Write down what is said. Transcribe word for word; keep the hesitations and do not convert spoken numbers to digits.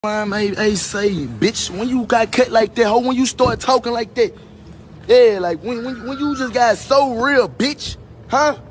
I'm I, I say, bitch, when you got cut like that, ho, when you start talking like that, yeah, like when when when you just got so real, bitch, huh?